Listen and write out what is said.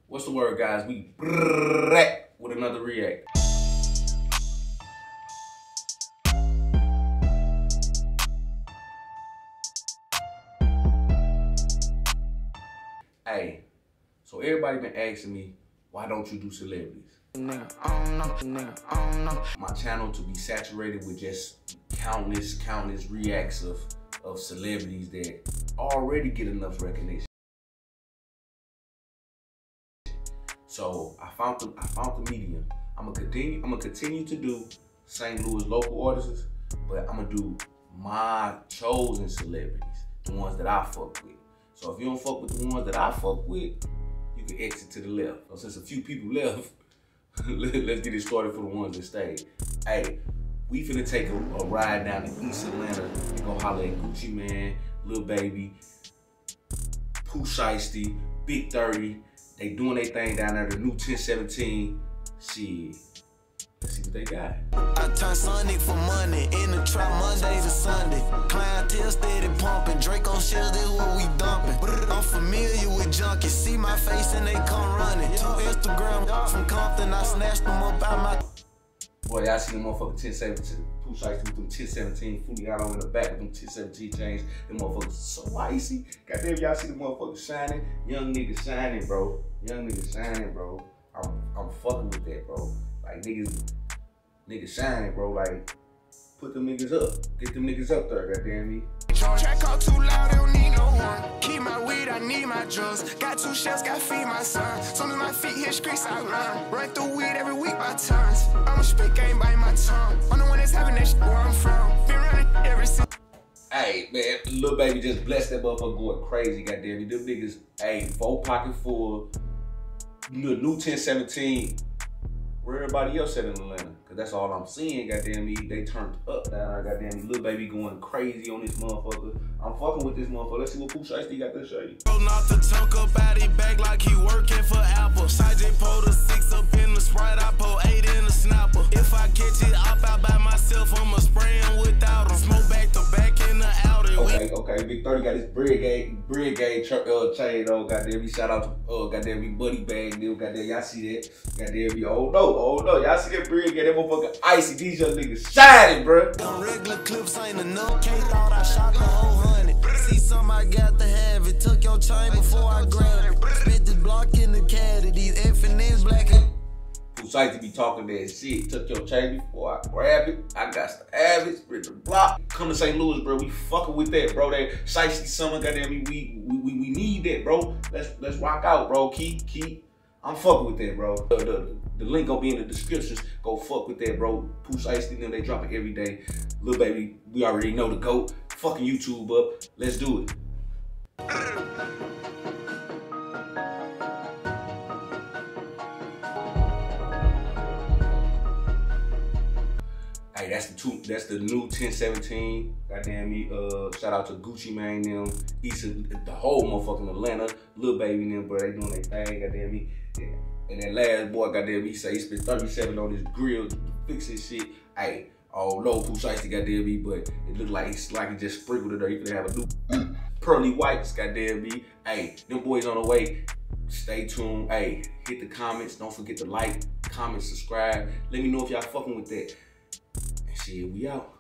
What's the word, guys? We back with another react. Hey, so everybody been asking me, why don't you do celebrities? My channel to be saturated with just countless reacts of celebrities that already get enough recognition. So I found the medium. I'm gonna continue to do St. Louis local artists, but I'm gonna do my chosen celebrities, the ones that I fuck with. So if you don't fuck with the ones that I fuck with, you can exit to the left. So since a few people left, let's get it started for the ones that stayed. Hey, we finna take a ride down to East Atlanta and go holler at Gucci Mane, Lil Baby, Pooh Shiesty, Big 30. They doing their thing down there, the new 1017. Shit, let's see what they got. I turn Sonic for money, in the trap Monday to Sunday. Clientele steady pumping, Drake on shells, that's what we dumping. I'm familiar with junkies, see my face and they come running. 2 Instagram from Compton, I snatched them up out my... Boy, y'all see the motherfucker 1017, Pooh Shiesty with them 1017, Fuliano in the back with them 1017 chains. Them motherfuckers so icy. Goddamn, y'all see the motherfuckers shining. Young niggas shining, bro. Young niggas shining, bro. I'm fucking with that, bro. Like niggas shining, bro. Like, put them niggas up. Get them niggas up there, goddamn me. Track out too loud, I don't need no one. Keep my weed, I need my drugs. Got 2 shells, got feed my son. Soon as my feet hit streets, I run. Run through weed every week by tons. I'ma speak, ain't bite my tongue. I'm the one that's having that shit where I'm from. Been running every single. Hey, man, Lil Baby just blessed that motherfucker going crazy, goddamn me. Them niggas, hey, 4 pocket full. The new 1017. Where everybody else at in Atlanta? Cause that's all I'm seeing, goddamn me. They turned up down there, goddamn me. Lil Baby going crazy on this motherfucker. I'm fucking with this motherfucker. Let's see what Pooh Shiesty got to show you. Not to talk about it back like he working for Apple. Sergeant pulled a 6 up in the Sprite, I pull 8 in the snapper. If I catch it up out by myself, I'ma spray him without him. Smoke back to back in the outer. Okay, Big 30 got his brigade chain on, goddamn me. Shout out to goddamn me Buddy Bag, dude. Goddamn, y'all see that? Goddamn me, oh no, y'all see that brigade, that motherfucker icy. These young niggas shining, bruh. Them regular clips ain't enough. Can't thought I shot the whole 100. See something I got to have it. Took your chain before I grabbed it. Spit this block in the caddy. These F&N's black. Pooh Shiesty be talking that shit. Took your chain before I grab it. I got to have it. Spit the block. Come to St. Louis, bro. We fucking with that, bro. That Shiesty summer, goddamn me. We need that, bro. Let's rock out, bro. Keep. I'm fucking with that, bro. The link gonna be in the descriptions. Go fuck with that, bro. Pooh Shiesty, them, they drop it every day. Lil Baby, we already know the GOAT. Fucking YouTube up. Let's do it. Hey, that's the new 1017. Goddamn me. Shout out to Gucci Mane, them. The whole motherfucking Atlanta. Lil Baby, them, bro. They doing their thing. Goddamn me. Yeah. And that last boy, goddamn me, say he spent 37 on his grill to fix his shit. Hey, oh no, Pooh Shiesty, goddamn me, but it looked like he just sprinkled it there. He could have a new pearly whites, goddamn me. Hey, them boys on the way. Stay tuned. Hey, hit the comments. Don't forget to like, comment, subscribe. Let me know if y'all fucking with that. And shit, we out.